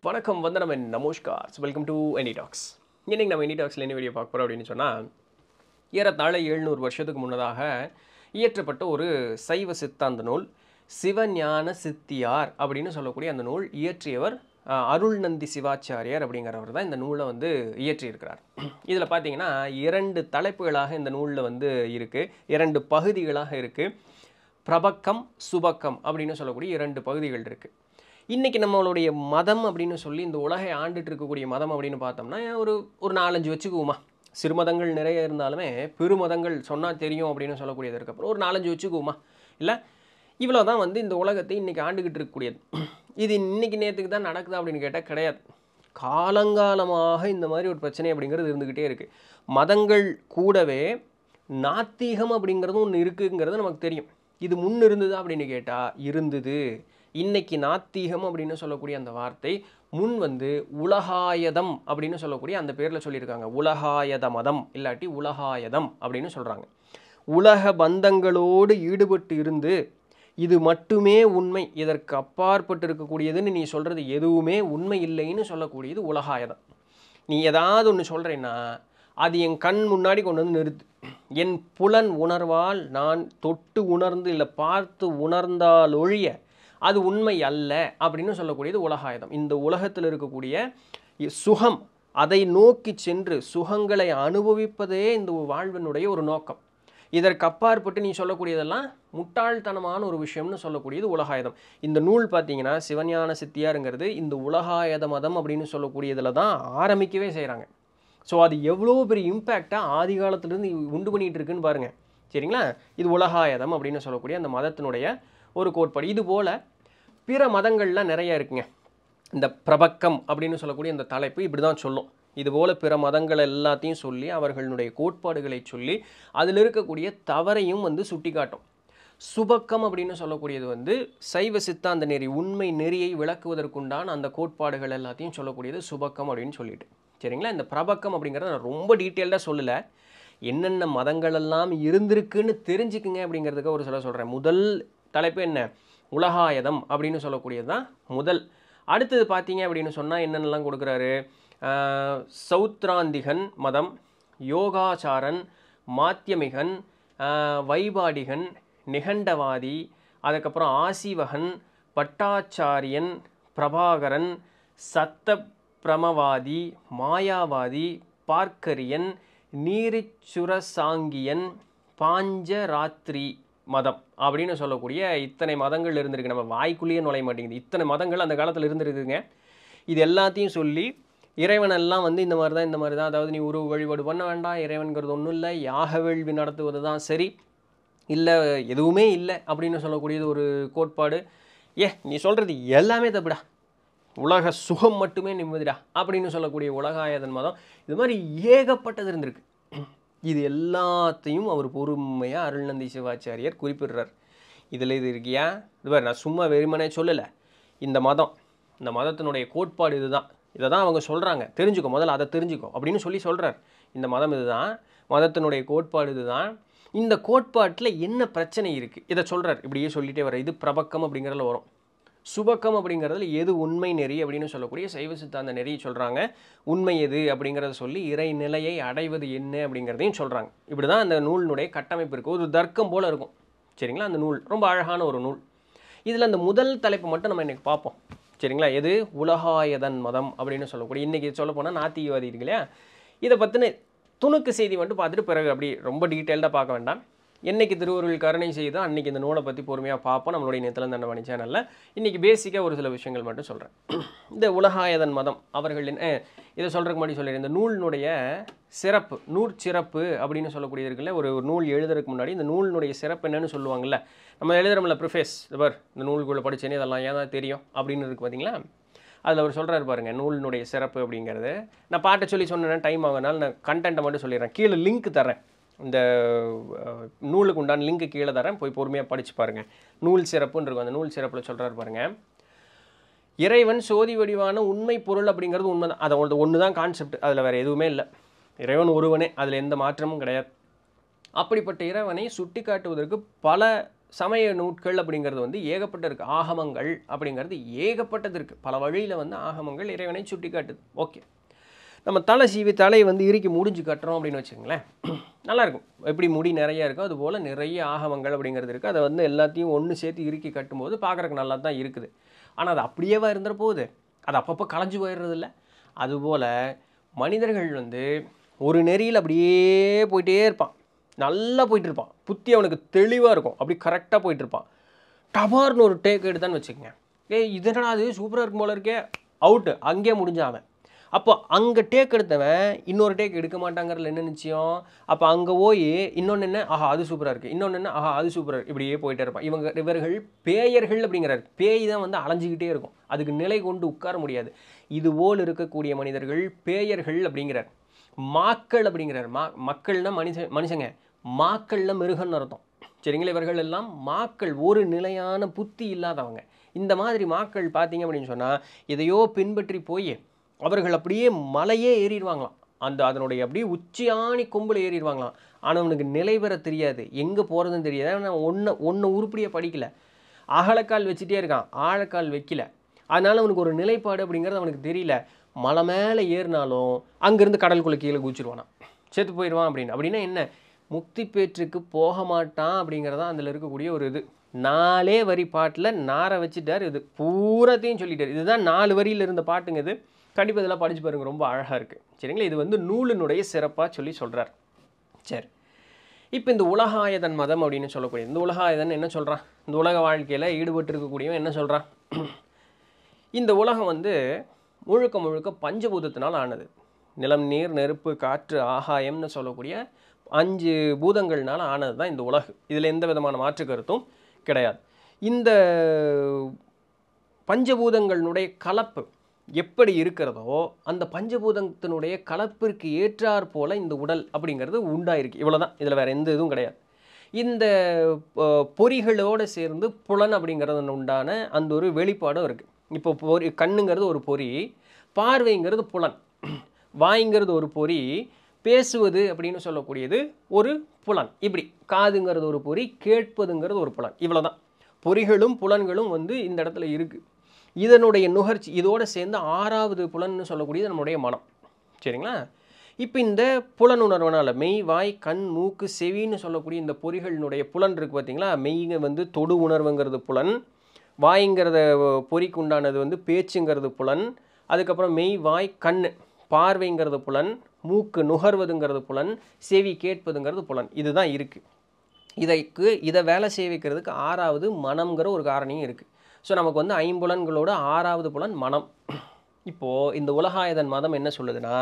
வணக்கம் வந்தனம் அண்ட் நமஸ்கார். Welcome to any talks. இன்னைக்கு நம்ம எனி டாக்ஸில் என்ன வீடியோ பார்க்க போகிறோம் அப்படின்னு சொன்னால், ஏறத்தாழ 700 வருஷத்துக்கு முன்னதாக இயற்றப்பட்ட ஒரு சைவ சித்தாந்த நூல் சிவஞான சித்தியார் அப்படின்னு சொல்லக்கூடிய அந்த நூல் இயற்றியவர் அருள்நந்தி சிவாச்சாரியார் அப்படிங்கிறவர் தான் இந்த நூலை வந்து இயற்றியிருக்கிறார். இதில் பார்த்தீங்கன்னா 2 தலைப்புகளாக இந்த நூலில் வந்து இருக்குது, 2 பகுதிகளாக இருக்குது. பிரபக்கம் சுபக்கம் அப்படின்னு சொல்லக்கூடிய 2 பகுதிகள் இருக்குது. இன்றைக்கி நம்மளுடைய மதம் அப்படின்னு சொல்லி இந்த உலகை ஆண்டுட்டு இருக்கக்கூடிய மதம் அப்படின்னு பார்த்தோம்னா ஒரு 4-5 வச்சுக்குவோமா. சிறுமதங்கள் நிறைய இருந்தாலுமே பெருமதங்கள் சொன்னால் தெரியும் அப்படின்னு சொல்லக்கூடியது இருக்கப்போ ஒரு 4-5 வச்சுக்குவோமா. இல்லை இவ்வளோ தான் வந்து இந்த உலகத்தை இன்றைக்கி ஆண்டுக்கிட்டு இருக்கக்கூடியது. இது இன்றைக்கி நேரத்துக்கு தான் நடக்குதா அப்படின்னு கேட்டால் கிடையாது. காலங்காலமாக இந்த மாதிரி ஒரு பிரச்சனை அப்படிங்கிறது இருந்துக்கிட்டே இருக்குது. மதங்கள் கூடவே நாத்திகம் அப்படிங்கிறதும் ஒன்று இருக்குங்கிறது நமக்கு தெரியும். இது முன் இருந்ததா அப்படின்னு கேட்டால் இருந்தது. இன்னைக்கு நாத்திகம் அப்படின்னு சொல்லக்கூடிய அந்த வார்த்தை முன் வந்து உலகாயதம் அப்படின்னு சொல்லக்கூடிய அந்த பேரில் சொல்லியிருக்காங்க. உலகாயத மதம் இல்லாட்டி உலகாயதம் அப்படின்னு சொல்கிறாங்க. உலக பந்தங்களோடு ஈடுபட்டு இருந்து இது மட்டுமே உண்மை, இதற்கு அப்பாற்பட்டு இருக்கக்கூடியதுன்னு நீ சொல்கிறது எதுவுமே உண்மை இல்லைன்னு சொல்லக்கூடியது உலகாயதம். நீ ஏதாவது ஒன்று சொல்கிறேன்னா அது என் கண் முன்னாடி கொண்டு வந்து நிறுத்து. என் புலன் உணர்வால் நான் தொட்டு உணர்ந்து இல்லை பார்த்து உணர்ந்தால் ஒழிய அது உண்மை அல்ல அப்படின்னு சொல்லக்கூடியது உலகாயதம். இந்த உலகத்தில் இருக்கக்கூடிய சுகம், அதை நோக்கி சென்று சுகங்களை அனுபவிப்பதே இந்த வாழ்வினுடைய ஒரு நோக்கம். இதற்கு அப்பாற்பட்டு நீ சொல்லக்கூடியதெல்லாம் முட்டாள்தனமான ஒரு விஷயம்னு சொல்லக்கூடியது உலகாயதம். இந்த நூல் பார்த்தீங்கன்னா சிவஞான சித்தியாருங்கிறது இந்த உலகாயத மதம் அப்படின்னு சொல்லக்கூடியதில் தான் ஆரம்பிக்கவே செய்கிறாங்க. ஸோ அது எவ்வளோ பெரிய இம்பேக்டாக ஆதி காலத்துலேருந்து உண்டு பண்ணிகிட்டு இருக்குன்னு பாருங்கள். சரிங்களா? இது உலகாயதம் அப்படின்னு சொல்லக்கூடிய அந்த மதத்தினுடைய ஒரு கோட்பாடு. இது போல் பிற மதங்கள்லாம் நிறைய இருக்குங்க. இந்த பிரபக்கம் அப்படின்னு சொல்லக்கூடிய இந்த தலைப்பு இப்படி தான் சொல்லும். இதுபோல் பிற மதங்கள் எல்லாத்தையும் சொல்லி அவர்களுடைய கோட்பாடுகளை சொல்லி அதில் இருக்கக்கூடிய தவறையும் வந்து சுட்டி காட்டும். சுபக்கம் அப்படின்னு சொல்லக்கூடியது வந்து சைவ சித்தாந்த நெறி, உண்மை நெறியை விளக்குவதற்குண்டான அந்த கோட்பாடுகள் எல்லாத்தையும் சொல்லக்கூடியது சுபக்கம் அப்படின்னு சொல்லிட்டு. சரிங்களா? இந்த பிரபக்கம் அப்படிங்கிறத நான் ரொம்ப டீட்டெயில்டாக சொல்லலை. என்னென்ன மதங்களெல்லாம் இருந்திருக்குன்னு தெரிஞ்சுக்குங்க அப்படிங்கிறதுக்கு ஒரு சில சொல்கிறேன். முதல் தலைப்பு என்ன? உலகாயதம் அப்படின்னு சொல்லக்கூடியது தான் முதல். அடுத்தது பார்த்தீங்க அப்படின்னு சொன்னால் என்னென்னலாம் கொடுக்குறாரு? சௌத்ராந்திகன் மதம், யோகாச்சாரன், மாத்தியமிகன், வைபாடிகன், நிகண்டவாதி, அதுக்கப்புறம் ஆசிவகன், பட்டாச்சாரியன், பிரபாகரன், சத்தப்பிரமவாதி, மாயாவாதி, பார்க்கரியன், நீரிச்சுரசாங்கியன், பாஞ்சராத்திரி மதம் அப்படின்னு சொல்லக்கூடிய இத்தனை மதங்கள் இருந்திருக்கு. நம்ம வாய்க்குள்ளேயே நுழைய மாட்டேங்குது. இத்தனை மதங்கள் அந்த காலத்தில் இருந்திருக்குங்க. இது எல்லாத்தையும் சொல்லி இறைவனெல்லாம் வந்து இந்த மாதிரி தான், அதாவது நீ உருவ வழிபாடு பண்ண வேண்டாம், இறைவன்கிறது ஒன்றும் இல்லை, யாக வேள்வி நடத்துவது தான் சரி, இல்லை எதுவுமே இல்லை அப்படின்னு சொல்லக்கூடியது ஒரு கோட்பாடு. நீ சொல்கிறது எல்லாமே தப்புடா, உலக சுகம் மட்டுமே நிம்மதிடா அப்படின்னு சொல்லக்கூடிய உலகாயதன் மதம். இது மாதிரி ஏகப்பட்டது இருந்திருக்கு. இது எல்லாத்தையும் அவர் பொறுமையாக அருள்நந்தி சிவாச்சாரியார் குறிப்பிடுறார். இதில் இது இருக்கியா, இது நான் சும்மா வெறுமனே சொல்லலை. இந்த மதத்தினுடைய கோட்பாடு இதுதான், இதை தான் அவங்க சொல்கிறாங்க, தெரிஞ்சுக்கோ, முதல்ல அதை தெரிஞ்சுக்கோ அப்படின்னு சொல்கிறார். இந்த மதம் இதுதான், மதத்தினுடைய கோட்பாடு இதுதான். இந்த கோட்பாட்டில் என்ன பிரச்சனை இருக்குது இதை சொல்கிறார். இப்படியே சொல்லிகிட்டே வர. இது பிரபக்கம் அப்படிங்கிறதுல வரும். சுபக்கம் அப்படிங்கிறதுல எது உண்மை நெறி அப்படின்னு சொல்லக்கூடிய சைவ சித்தாந்த நெறியை சொல்கிறாங்க. உண்மை எது அப்படிங்கிறத சொல்லி இறைநிலையை அடைவது என்ன அப்படிங்கிறதையும் சொல்கிறாங்க. இப்படி தான் அந்த நூலினுடைய கட்டமைப்பு இருக்குது. ஒரு தர்க்கம் போல் இருக்கும். சரிங்களா? அந்த நூல் ரொம்ப அழகான ஒரு நூல். இதில் அந்த முதல் தலைப்பு மட்டும் நம்ம இன்றைக்கி பார்ப்போம். சரிங்களா? எது? உலகாயதன் மதம் அப்படின்னு சொல்லக்கூடிய, இன்றைக்கி சொல்ல போனால் நாத்திகவாதி இருக்கு இல்லையா, இதை பற்றின துணுக்கு செய்தி மட்டும் பார்த்துட்டு பிறகு அப்படி ரொம்ப டீட்டெயில்டாக பார்க்க வேண்டாம். என்றைக்கு திருவருள் கருணை செய்தோ அன்றைக்கி இந்த நூலை பற்றி பொறுமையாக பார்ப்போம் நம்மளுடைய நித்திலந்தண்டவாணி சேனலில். இன்றைக்கி பேசிக்காக ஒரு சில விஷயங்கள் மட்டும் சொல்கிறேன். இந்த உலகாயதன் மதம் அவர்களின் இதை சொல்கிறதுக்கு முன்னாடி சொல்லிடுறேன். இந்த நூலினுடைய சிறப்பு, நூற்சிறப்பு அப்படின்னு சொல்லக்கூடியது இருக்குல்ல, ஒரு நூல் எழுதுறதுக்கு முன்னாடி இந்த நூலினுடைய சிறப்பு என்னென்னு சொல்லுவாங்கள்ல. நம்ம எழுதுறோம்ல ப்ரிஃபேஸ், இந்த நூலுக்குள்ளே படித்தேனே இதெல்லாம் ஏன் தான் தெரியும் அப்படின்னு இருக்குது பார்த்தீங்களா. அதில் அவர் சொல்கிறாரு பாருங்கள் நூலினுடைய சிறப்பு அப்படிங்கிறது. நான் பாட்டை சொல்லி சொன்னேன்னா டைம் ஆகுனால நான் கண்டென்ட்டை மட்டும் சொல்லிடுறேன். கீழே லிங்க் தரேன், இந்த நூலுக்கு உண்டான லிங்க்கு கீழே தரேன், போய் பொறுமையாக படித்து பாருங்கள். நூல் சிறப்புன்னு இருக்கும். அந்த நூல் சிறப்பில் சொல்கிறார் பாருங்கள், இறைவன் சோதி வடிவான உண்மை பொருள் அப்படிங்கிறது உண்மை தான். அதை ஒன்று தான் கான்செப்ட், அதில் வேறு எதுவுமே இல்லை. இறைவன் ஒருவனே, அதில் எந்த மாற்றமும் கிடையாது. அப்படிப்பட்ட இறைவனை சுட்டி காட்டுவதற்கு பல சமய நூட்கள் அப்படிங்கிறது வந்து ஏகப்பட்ட இருக்குது. ஆகமங்கள் அப்படிங்கிறது ஏகப்பட்டது இருக்குது. பல வழியில் வந்து ஆகமங்கள் இறைவனை சுட்டி காட்டுது. ஓகே, நம்ம தலை சீவி தலையை வந்து இறுக்கி முடிஞ்சு கட்டுறோம் அப்படின்னு வச்சுக்கோங்களேன், நல்லாயிருக்கும். எப்படி முடி நிறையா இருக்கோ அதுபோல் நிறைய ஆகமங்கள் அப்படிங்கிறது இருக்குது. அதை வந்து எல்லாத்தையும் ஒன்று சேர்த்து இறுக்கி கட்டும்போது பார்க்குறக்கு நல்லா தான் இருக்குது. ஆனால் அது அப்படியேவா இருந்துற போகுது, அது அப்பப்போ களைஞ்சு போயிடுறதில்ல. அதுபோல் மனிதர்கள் வந்து ஒரு நெறியில் அப்படியே போயிட்டே இருப்பான், நல்லா போயிட்டு இருப்பான், புத்தி அவனுக்கு தெளிவாக இருக்கும், அப்படி கரெக்டாக போயிட்டு இருப்பான். டபார்னு ஒரு டேக் எடுத்தான்னு வச்சுக்கோங்க, இதனடா அது சூப்பராக இருக்கும் போல இருக்கே, அவுட்டு, அங்கேயே முடிஞ்சாவன். அப்போ அங்கே டேக் எடுத்தவன் இன்னொரு டேக் எடுக்க மாட்டாங்கிறதுல என்ன நிச்சயம்? அப்போ அங்கே போய் இன்னொன்று என்ன, ஆஹா அது சூப்பராக இருக்குது, இன்னொன்று என்ன, ஆஹா அது சூப்பராக இருக்குது, இப்படியே போயிட்டே இருப்பான். இவர்கள் பேயர்கள் அப்படிங்கிறார். பேய் தான் வந்து அலைஞ்சிக்கிட்டே இருக்கும், அதுக்கு நிலை கொண்டு உட்கார முடியாது. இதுபோல் இருக்கக்கூடிய மனிதர்கள் பேயர்கள் அப்படிங்கிறார். மாக்கள் அப்படிங்கிறார். மக்கள்னா மனுஷங்க, மாக்கள்ல மிருகன்னு அர்த்தம். சரிங்களா? இவர்கள் எல்லாம் மாக்கள், ஒரு நிலையான புத்தி இல்லாதவங்க. இந்த மாதிரி மாக்கள் பார்த்தீங்க அப்படின்னு சொன்னால் எதையோ பின்பற்றி போய் அவர்கள் அப்படியே மலையே ஏறிடுவாங்களாம், அதனுடைய அப்படியே உச்சியானி கொம்பில் ஏறிடுவாங்களாம். ஆனால் அவனுக்கு நிலை பெற தெரியாது, எங்கே போகிறதுன்னு தெரியாது. ஏன்னா ஒன்று உருப்படியாக படிக்கலை, அகலக்கால் வச்சுட்டே இருக்கான், ஆழக்கால் வைக்கல. அதனால் அவனுக்கு ஒரு நிலைப்பாடு அப்படிங்கிறது அவனுக்கு தெரியல. மலை மேலே ஏறினாலும் அங்கேருந்து கடலுக்குள்ளே கீழே குதிச்சிருவானா, செத்து போயிடுவான். அப்படின்னா என்ன, முக்தி பேற்றுக்கு போக மாட்டான் அப்படிங்கிறதான் அதில் இருக்கக்கூடிய ஒரு இது. 4 வரி பாட்டில் நாரை வச்சுட்டார், இது பூராத்தையும் சொல்லிட்டார். இதுதான் 4 வரியில் இருந்த பாட்டுங்க. இது கண்டிப்பாக இதெல்லாம் படித்து பாருங்க, ரொம்ப அழகாக இருக்குது. சரிங்களா? இது வந்து நூலினுடைய சிறப்பாக சொல்கிறார். சரி, இப்போ இந்த உலகாயதன் மதம் அப்படின்னு சொல்லக்கூடிய இந்த உலகாயதன் என்ன சொல்கிறான்? இந்த உலக வாழ்க்கையில் ஈடுபட்டு இருக்கக்கூடியவன் என்ன சொல்கிறான்? இந்த உலகம் வந்து முழுக்க முழுக்க பஞ்சபூதத்தினால் ஆனது. நிலம், நீர், நெருப்பு, காற்று, ஆகாயம்னு சொல்லக்கூடிய 5 பூதங்கள்னால ஆனது தான் இந்த உலகு. இதில் எந்த விதமான மாற்று கருத்தும் கிடையாது. இந்த பஞ்சபூதங்களுடைய கலப்பு எப்படி இருக்கிறதோ அந்த பஞ்சபூதத்தினுடைய கலப்பிற்கு ஏற்றாற் போல இந்த உடல் அப்படிங்கிறது உண்டாயிருக்கு. இவ்வளோதான், இதில் வேறு எந்த இதுவும் கிடையாது. இந்த பொறிகளோடு சேர்ந்து புலன் அப்படிங்கிறது உண்டான அந்த ஒரு வெளிப்பாடும் இருக்குது. இப்போ கண்ணுங்கிறது ஒரு பொறி, பார்வைங்கிறது புலன், வாய்ங்கிறது ஒரு பொறி, பேசுவது அப்படின்னு சொல்லக்கூடியது ஒரு புலன், இப்படி காதுங்கிறது ஒரு பொறி, கேட்பதுங்கிறது ஒரு புலன். இவ்வளோதான், பொறிகளும் புலன்களும் வந்து இந்த இடத்துல இருக்குது. இதனுடைய நுகர்ச்சி இதோடு சேர்ந்து 6வது புலன்னு சொல்லக்கூடியது நம்முடைய மனம். சரிங்களா? இப்போ இந்த புலனுணர்வனால் மெய், வாய், கண், மூக்கு, செவின்னு சொல்லக்கூடிய இந்த பொறிகளினுடைய புலன் இருக்குது பார்த்தீங்களா? மெய்ங்க வந்து தொடு உணர்வுங்கிறது புலன், வாய்ங்கிறத பொறிக்கு உண்டானது வந்து பேச்சுங்கிறது புலன், அதுக்கப்புறம் மெய், வாய், கண் பார்வைங்கிறது புலன், மூக்கு நுகர்வதுங்கிறது புலன், செவி கேட்பதுங்கிறது புலன். இதுதான் இருக்குது. இதை வேலை செய்ய வைக்கிறதுக்கு 6வது மனம்ங்கிற ஒரு காரணியும் இருக்குது. ஸோ நமக்கு வந்து 5 புலன்களோட 6வது புலன் மனம். இப்போது இந்த உலகாயதன் மதம் என்ன சொல்லுதுன்னா,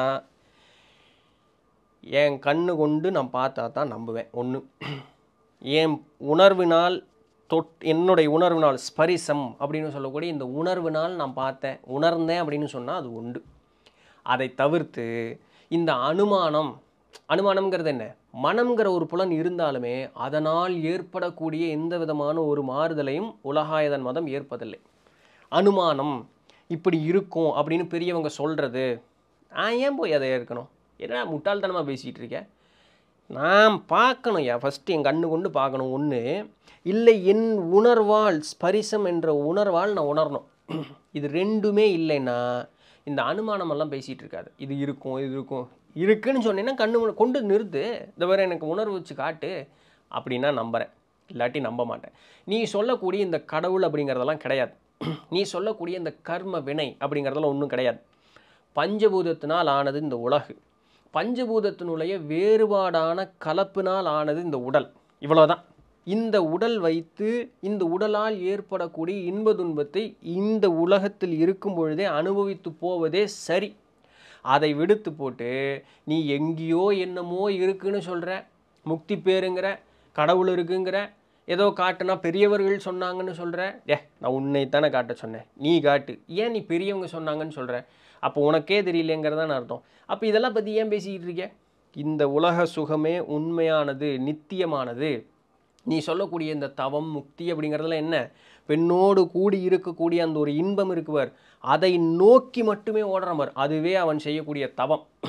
என் கண்ணு கொண்டு நான் பார்த்தா தான் நம்புவேன் ஒன்று, என் உணர்வினால் என்னுடைய உணர்வினால் ஸ்பரிசம் அப்படின்னு சொல்லக்கூடிய இந்த உணர்வினால் நான் பார்த்தேன், உணர்ந்தேன் அப்படின்னு சொன்னால் அது உண்டு. அதை தவிர்த்து இந்த அனுமானம்ங்கிறது என்ன, மனம்ங்கிற ஒரு புலன் இருந்தாலுமே அதனால் ஏற்படக்கூடிய எந்த விதமான ஒரு மாறுதலையும் உலகாயதன் மதம் ஏற்பதில்லை. அனுமானம் இப்படி இருக்கும் அப்படின்னு பெரியவங்க சொல்கிறது, ஏன் போய் அதை ஏற்கணும்? ஏன்னா முட்டாள்தனமாக பேசிகிட்டு இருக்கேன். நான் பார்க்கணும், ஃபஸ்ட்டு என் கண்ணு கொண்டு பார்க்கணும் ஒன்று, இல்லை என் உணர்வால் ஸ்பரிசம் என்ற உணர்வால் நான் உணரணும். இது ரெண்டுமே இல்லைன்னா இந்த அனுமானமெல்லாம் பேசிகிட்டு இருக்காது. இது இருக்கும் இருக்குன்னு சொன்னீங்கன்னா கண்ணு கொண்டு நிறுத்து, இந்த வேறு எனக்கு உணர்வு வச்சு காட்டு அப்படின்னா நம்புகிறேன், இல்லாட்டி நம்ப மாட்டேன். நீ சொல்லக்கூடிய இந்த கடவுள் அப்படிங்கிறதெல்லாம் கிடையாது, நீ சொல்லக்கூடிய இந்த கர்ம வினை அப்படிங்கிறதெல்லாம் ஒன்றும் கிடையாது. பஞ்சபூதத்தினால் ஆனது இந்த உலகு, பஞ்சபூதத்தினுடைய வேறுபாடான கலப்பினால் ஆனது இந்த உடல். இவ்வளோதான். இந்த உடல் வைத்து இந்த உடலால் ஏற்படக்கூடிய இன்ப துன்பத்தை இந்த உலகத்தில் இருக்கும் பொழுதே அனுபவித்து போவதே சரி. அதை விடுத்து போட்டு நீ எங்கேயோ என்னமோ இருக்குன்னு சொல்கிற, முக்தி பேருங்கிற, கடவுள் இருக்குங்கிற, ஏதோ காட்டுனா பெரியவர்கள் சொன்னாங்கன்னு சொல்கிற. நான் உன்னைத்தானே காட்ட சொன்னேன், நீ காட்டு, ஏன் நீ பெரியவங்க சொன்னாங்கன்னு சொல்கிற? அப்போ உனக்கே தெரியலேங்கிறதான் அர்த்தம். அப்போ இதெல்லாம் பற்றி ஏன் பேசிக்கிட்டு இருக்க? இந்த உலக சுகமே உண்மையானது, நித்தியமானது. நீ சொல்லக்கூடிய இந்த தவம், முக்தி அப்படிங்கிறதுல என்ன, பெண்ணோடு கூடி இருக்கக்கூடிய அந்த ஒரு இன்பம் இருக்குவார், அதை நோக்கி மட்டுமே ஓடுறவர், அதுவே அவன் செய்யக்கூடிய தவம்.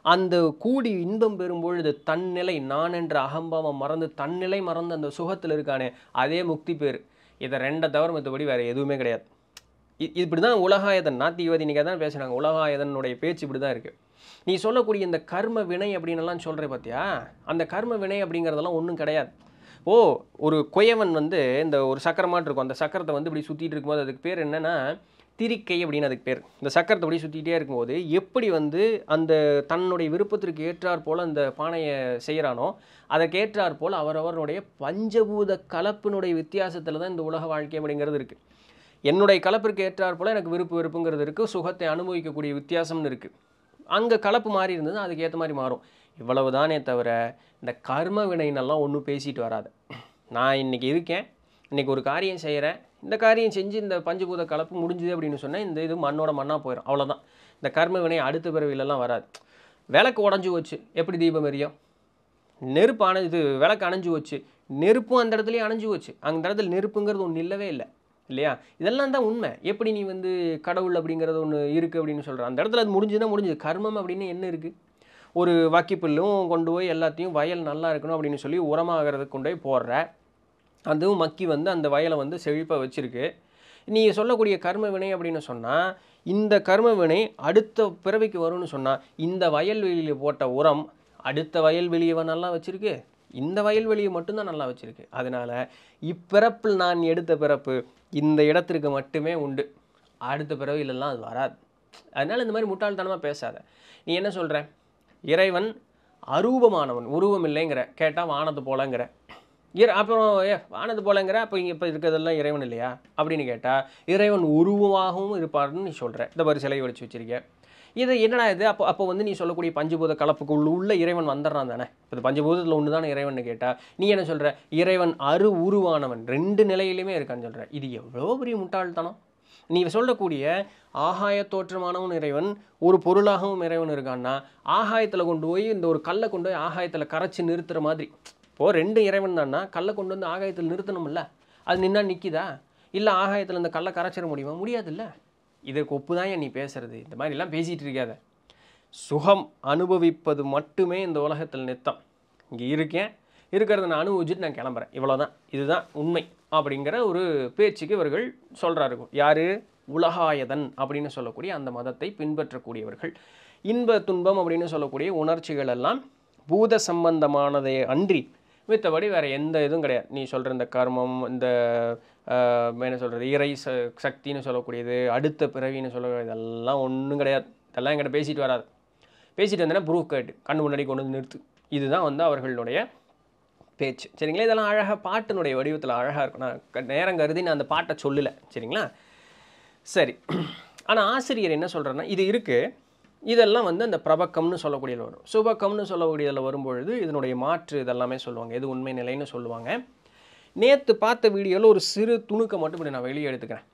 அந்த கூடி இன்பம் பெறும்பொழுது தன்னிலை நான் என்ற அகம்பாவம் மறந்து தன்னிலை மறந்து அந்த சுகத்தில் இருக்கானே, அதே முக்தி பேர். இதை ரெண்டை தவிர மற்றபடி வேறு எதுவுமே கிடையாது. இப்படி தான் உலகாயதன் நாத்திகவாதி இன்றைக்கி தான் பேசுகிறாங்க. உலகாயதனுடைய பேச்சு இப்படி தான் இருக்குது. நீ சொல்லக்கூடிய இந்த கர்ம வினை அப்படின்னுலாம் சொல்கிற பார்த்தியா, அந்த கர்ம வினை அப்படிங்கிறதெல்லாம் ஒன்றும் கிடையாது. ஒரு குயவன் வந்து இந்த ஒரு சக்கரமாட்டு இருக்கும், அந்த சக்கரத்தை வந்து இப்படி சுற்றிட்டு இருக்கும்போது அதுக்கு பேர் என்னென்னா திரிக்கை அப்படின்னு அதுக்கு பேர். இந்த சக்கரத்தை அப்படி சுற்றிகிட்டே இருக்கும்போது எப்படி வந்து அந்த தன்னுடைய விருப்பத்திற்கு ஏற்றாற் போல் அந்த பானையை செய்கிறானோ அதற்கு ஏற்றாற் போல் அவரவருடைய பஞ்சபூத கலப்பினுடைய வித்தியாசத்தில் தான் இந்த உலக வாழ்க்கை அப்படிங்கிறது இருக்குது. என்னுடைய கலப்பிற்கு ஏற்றாற் போல் எனக்கு வெறுப்புங்கிறது இருக்குது, சுகத்தை அனுபவிக்கக்கூடிய வித்தியாசம்னு இருக்குது. அங்கே கலப்பு மாறி இருந்தது, அதுக்கு ஏற்ற மாதிரி மாறும். இவ்வளவு தானே தவிர இந்த கர்ம வினைனெல்லாம் ஒன்றும் பேசிட்டு வராது. நான் இன்றைக்கி இருக்கேன், இன்றைக்கி ஒரு காரியம் செய்கிறேன், இந்த காரியம் செஞ்சு இந்த பஞ்சபூத கலப்பு முடிஞ்சுது அப்படின்னு சொன்னால் இந்த இது மண்ணோட மண்ணாக போயிடும், அவ்வளோதான். இந்த கர்ம வினை அடுத்த பிறவிலெல்லாம் வராது. விளக்கு உடஞ்சி வச்சு எப்படி தீபம் எரியும்? நெருப்பு இது விளக்கு அணைஞ்சு வச்சு, நெருப்பும் அந்த இடத்துலையும் அணைஞ்சு வச்சு, அந்த இடத்துல நெருப்புங்கிறது ஒன்று இல்லவே இல்லை இல்லையா? இதெல்லாம் தான் உண்மை. எப்படி நீ வந்து கடவுள் அப்படிங்கிறது ஒன்று இருக்குது அப்படின்னு சொல்கிற, அந்த இடத்துல அது முடிஞ்சுதுன்னா முடிஞ்சுது. கர்மம் அப்படின்னு என்ன இருக்குது? ஒரு வக்கிப்புல்லும் கொண்டு போய் எல்லாத்தையும் வயல் நல்லா இருக்கணும் அப்படின்னு சொல்லி உரமாகிறதுக்கு கொண்டு போய் போடுற, அதுவும் மக்கி வந்து அந்த வயலை வந்து செழிப்பாக வச்சுருக்கு. நீ சொல்லக்கூடிய கர்ம வினை அப்படின்னு சொன்னால் இந்த கர்ம வினை அடுத்த பிறவிக்கு வரும்னு சொன்னால் இந்த வயல்வெளியில் போட்ட உரம் அடுத்த வயல்வெளியை நல்லா வச்சுருக்கு, இந்த வயல்வெளியை மட்டும்தான் நல்லா வச்சுருக்கு. அதனால் இப்பிறப்பில் நான் எடுத்த பிறப்பு இந்த இடத்திற்கு மட்டுமே உண்டு, அடுத்த பிறவிலெல்லாம் அது வராது. அதனால் இந்த மாதிரி முட்டாள்தனமாக பேசாத. நீ என்ன சொல்கிற? இறைவன் அரூபமானவன், உருவம் இல்லைங்கிற, கேட்டால் வானத்து போலங்கிற. அப்புறம் வானத்து போலங்கிற, அப்போ இங்கே இப்போ இருக்கிறதெல்லாம் இறைவன் இல்லையா அப்படின்னு கேட்டால் இறைவன் உருவமாகவும் இருப்பார்னு நீ சொல்கிற. இந்த மாதிரி சிலையை வச்சு வச்சுருக்க. இது என்னடா இது? அப்போ வந்து நீ சொல்லக்கூடிய பஞ்சபூத கலப்புக்கு உள்ள இறைவன் வந்துடுறான் தானே. இப்போ பஞ்சபூதத்தில் ஒன்று தானே இறைவன் கேட்டால் நீ என்ன சொல்கிற? இறைவன் உருவானவன், ரெண்டு நிலையிலுமே இருக்கான்னு சொல்கிற. இது எவ்வளோ பெரிய முட்டாள்தனம்! நீ சொல்லக்கூடிய ஆகாய தோற்றமானவன் இறைவன், ஒரு பொருளாகவும் இறைவன் இருக்கான்னா ஆகாயத்தில் கொண்டு போய் இந்த ஒரு கல்லை கொண்டு போய் ஆகாயத்தில் கரைச்சி நிறுத்துகிற மாதிரி. இப்போது ரெண்டு இறைவன் தான்னா கல்லை கொண்டு வந்து ஆகாயத்தில் நிறுத்தணும்ல, அது நின்னா நிற்கிதா? இல்லை ஆகாயத்தில் இந்த கல்லை கரைச்சிட முடியுமா? முடியாதுல்ல. இதற்கு ஒப்பு தான் நீ பேசுகிறது. இந்த மாதிரிலாம் பேசிகிட்டு இருக்காத. சுகம் அனுபவிப்பது மட்டுமே இந்த உலகத்தில் நித்தம். இங்கே இருக்கேன், இருக்கிறத நான் அனுபவிச்சுட்டு நான் கிளம்புறேன், இவ்வளோதான், இதுதான் உண்மை அப்படிங்கிற ஒரு பேச்சுக்கு இவர்கள் சொல்கிறாரு. யார்? உலகாயதன் அப்படின்னு சொல்லக்கூடிய அந்த மதத்தை பின்பற்றக்கூடியவர்கள். இன்ப துன்பம் அப்படின்னு சொல்லக்கூடிய உணர்ச்சிகள் எல்லாம் பூத சம்பந்தமானதை அன்றி மித்தபடி வேறு எந்த இதுவும் கிடையாது. நீ சொல்கிற இந்த கர்மம், இந்த என்ன சொல்கிறது, இறை சக்தின்னு சொல்லக்கூடியது, அடுத்த பிறவின்னு சொல்லக்கூடியது, இதெல்லாம் ஒன்றும் கிடையாது. இதெல்லாம் என்கிட்ட பேசிட்டு வராது. பேசிட்டு வந்தேன்னா ப்ரூஃப் கேட்டு கண்ணு முன்னாடி கொண்டு வந்து நிறுத்து. இதுதான் வந்து அவர்களுடைய பேச்சு. சரிங்களா? இதெல்லாம் அழகாக பாட்டினுடைய வடிவத்தில் அழகாக இருக்கும். நான் நேரம் கருதி நான் அந்த பாட்டை சொல்லலை. சரிங்களா? சரி. ஆனால் ஆசிரியர் என்ன சொல்கிறேன்னா, இது இருக்குது, இதெல்லாம் வந்து அந்த பிரபக்கம்னு சொல்லக்கூடியதில் வரும். சுபக்கம்னு சொல்லக்கூடியதில் வரும்பொழுது இதனுடைய மாற்று இதெல்லாமே சொல்லுவாங்க, எது உண்மை நிலைன்னு சொல்லுவாங்க. நேற்று பார்த்த வீடியோவில் ஒரு சிறு துணுக்கை மட்டும் இப்படி நான் வெளியே எடுத்துக்கிறேன்.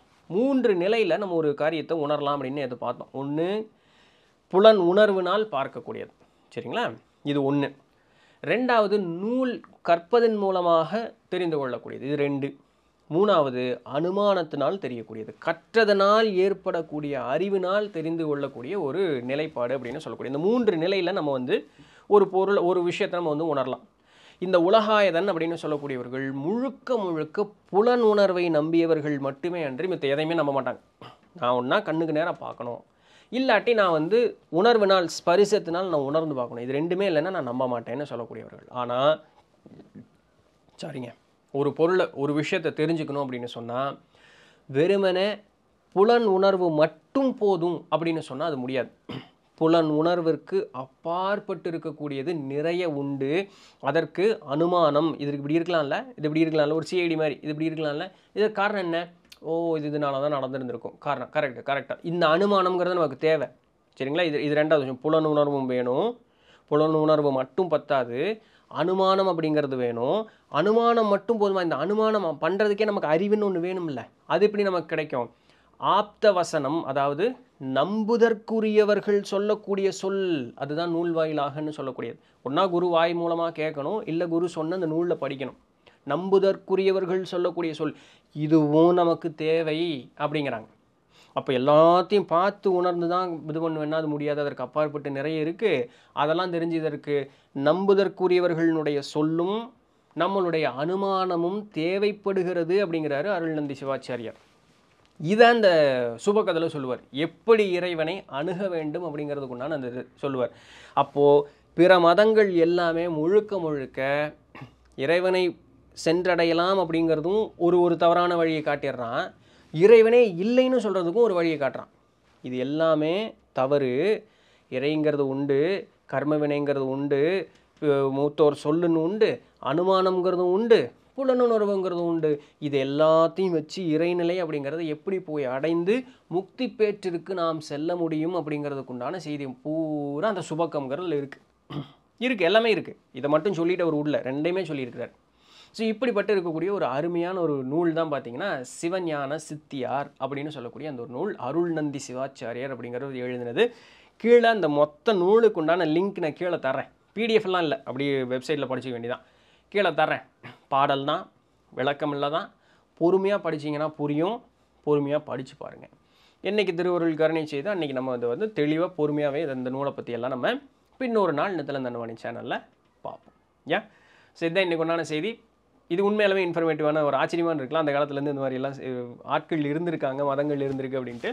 3 நிலையில் நம்ம ஒரு காரியத்தை உணரலாம் அப்படின்னு எது பார்த்தோம். ஒன்று புலன் உணர்வினால் பார்க்கக்கூடியது. சரிங்களா? இது ஒன்று. ரெண்டாவது நூல் கற்பதன் மூலமாக தெரிந்து கொள்ளக்கூடியது. இது 2. மூணாவது அனுமானத்தினால் தெரியக்கூடியது, கற்றதனால் ஏற்படக்கூடிய அறிவினால் தெரிந்து கொள்ளக்கூடிய ஒரு நிலைப்பாடு அப்படின்னு சொல்லக்கூடிய இந்த 3 நிலையில் நம்ம வந்து ஒரு பொருள், ஒரு விஷயத்தை நம்ம வந்து உணரலாம். இந்த உலகாயதன் அப்படின்னு சொல்லக்கூடியவர்கள் முழுக்க முழுக்க புலன் உணர்வை நம்பியவர்கள் மட்டுமே அன்றி மித்த எதையுமே நம்ப மாட்டாங்க. நான் ஒன்றா கண்ணுக்கு நேராக பார்க்கணும், இல்லாட்டி நான் வந்து உணர்வினால் ஸ்பரிசத்தினால் நான் உணர்ந்து பார்க்கணும், இது ரெண்டுமே இல்லைன்னா நான் நம்ப மாட்டேன்னு சொல்லக்கூடியவர்கள். ஆனால் சரிங்க, ஒரு பொருளை, ஒரு விஷயத்தை தெரிஞ்சுக்கணும் அப்படின்னு சொன்னால் வெறுமனே புலன் உணர்வு மட்டும் போதும் அப்படின்னு சொன்னால் அது முடியாது. புலன் உணர்விற்கு அப்பாற்பட்டு இருக்கக்கூடியது நிறைய உண்டு. அதற்கு அனுமானம், இது இப்படி இருக்கலாம்ல, இது இப்படி இருக்கலாம்ல, ஒரு சிஐடி மாதிரி இது இப்படி இருக்கலாம்ல, இதற்கு காரணம் என்ன? இதனால தான் நடந்துருந்துருக்கும், காரணம் கரெக்டாக இந்த அனுமானம்ங்கிறது நமக்கு தேவை. சரிங்களா? இது ரெண்டாவது விஷயம். புலன் உணர்வும் வேணும், புலன் உணர்வு மட்டும் பத்தாது, அனுமானம் அப்படிங்கிறது வேணும். அனுமானம் மட்டும் போதுமா? இந்த அனுமானம் பண்ணுறதுக்கே நமக்கு அறிவுன்னு ஒன்று வேணும்ல, அது எப்படி நமக்கு கிடைக்கும்? ஆப்த வசனம், அதாவது நம்புதற்குரியவர்கள் சொல்லக்கூடிய சொல், அதுதான் நூல் வாயிலாகன்னு சொல்லக்கூடியது. ஒன்றா குரு வாய் மூலமாக கேட்கணும், இல்லை குரு சொன்ன அந்த நூலில் படிக்கணும். நம்புதற்குரியவர்கள் சொல்லக்கூடிய சொல் இதுவும் நமக்கு தேவை அப்படிங்கிறாங்க. அப்போ எல்லாத்தையும் பார்த்து உணர்ந்து தான் இது பண்ணுவேன்னா அது முடியாது, அதற்கு அப்பாற்பட்டு நிறைய இருக்குது. அதெல்லாம் தெரிஞ்சு இதற்கு நம்புதற்குரியவர்களுடைய சொல்லும் நம்மளுடைய அனுமானமும் தேவைப்படுகிறது அப்படிங்கிறாரு அருள்நந்தி சிவாச்சாரியார். இதை அந்த சுபகதையில் சொல்லுவார். எப்படி இறைவனை அணுக வேண்டும் அப்படிங்கிறதுக்குண்டான அந்த இது சொல்லுவார். அப்போது பிற மதங்கள் எல்லாமே முழுக்க முழுக்க இறைவனை சென்றடையலாம் அப்படிங்கிறதும் ஒரு தவறான வழியை காட்டிடுறான். இறைவனே இல்லைன்னு சொல்கிறதுக்கும் ஒரு வழியை காட்டுறான். இது எல்லாமே தவறு. இறைங்கிறது உண்டு, கர்ம வினைங்கிறது உண்டு, மூத்தோர் சொல்லுன்னு உண்டு, அனுமானம்ங்கிறதும் உண்டு, புலனுணர்வுங்கிறதும் உண்டு. இது எல்லாத்தையும் வச்சு இறைநிலை அப்படிங்கிறத எப்படி போய் அடைந்து முக்தி பேற்றிற்கு நாம் செல்ல முடியும் அப்படிங்கிறதுக்குண்டான செய்தி பூரா அந்த சுபக்கம்ங்கிறதுல இருக்குது. எல்லாமே இருக்குது. இதை மட்டும் சொல்லிட்டு அவர் உள்ள ரெண்டையுமே சொல்லியிருக்கிறார். ஸோ இப்படிப்பட்டு இருக்கக்கூடிய ஒரு அருமையான ஒரு நூல் தான் பார்த்தீங்கன்னா சிவஞான சித்தியார் அப்படின்னு சொல்லக்கூடிய அந்த ஒரு நூல். அருள்நந்தி சிவாச்சாரியார் அப்படிங்கிறது எழுதினது. கீழே அந்த மொத்த நூலுக்கு உண்டான லிங்க் நான் கீழே தரேன். பிடிஎஃப்லாம் இல்லை, அப்படியே வெப்சைட்டில் படிச்சிக்க வேண்டியதான். கீழே தரேன். பாடல் தான், விளக்கம் இல்லை தான். பொறுமையாக படிச்சிங்கன்னா புரியும். பொறுமையாக படித்து பாருங்கள். என்றைக்கு திருவருள் கருணை செய்து அன்றைக்கி நம்ம அதை வந்து தெளிவாக பொறுமையாகவே இந்த நூலை பற்றியெல்லாம் நம்ம பின்னொரு நாள் நித்தில தண்டவாணி சேனலில் பார்ப்போம். ஏன் ஸோ இதுதான் இன்றைக்கு உண்டான செய்தி. இது உண்மையாலுமே இன்ஃபர்மேட்டிவான ஒரு ஆச்சரியமான இருக்கலாம். அந்த காலத்துலேருந்து இந்த மாதிரிலாம் ஆட்கள் இருந்திருக்காங்க, மதங்கள் இருந்திருக்கு அப்படின்ட்டு.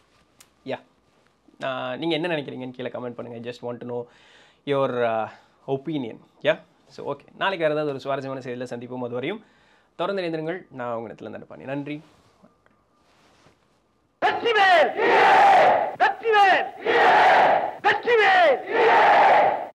நீங்கள் என்ன நினைக்கிறீங்கன்னு கீழே கமெண்ட் பண்ணுங்கள். Just want to know your opinion. So okay, நாளைக்கு வேறு ஏதாவது ஒரு சுவாரஸ்யமான செய்தியில் சந்திப்போம். அது வரையும் தொடர்ந்து இணைந்திருங்கள். நான் உங்கள் இடத்துல தண்டபாணி. நன்றி. வெற்றிவேல் வெற்றிவேல் வெற்றிவேல்.